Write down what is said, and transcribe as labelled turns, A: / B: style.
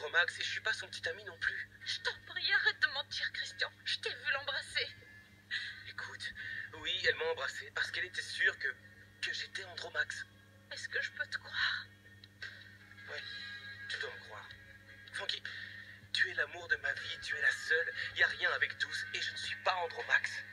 A: Andromaque et je suis pas son petit ami non plus.
B: Je t'en prie, arrête de mentir, Christian. Je t'ai vu l'embrasser.
A: Écoute, oui, elle m'a embrassé parce qu'elle était sûre que j'étais Andromax.
B: Est-ce que je peux te croire?
A: Ouais, tu dois me croire. Francky, tu es l'amour de ma vie, tu es la seule. Y a rien avec Douce et je ne suis pas Andromax.